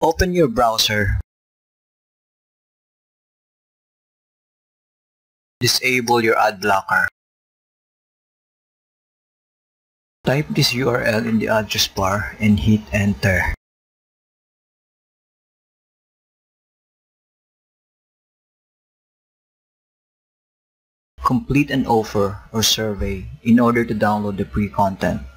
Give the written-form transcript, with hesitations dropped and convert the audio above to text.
Open your browser. Disable your ad blocker. Type this URL in the address bar and hit enter. Complete an offer or survey in order to download the free content.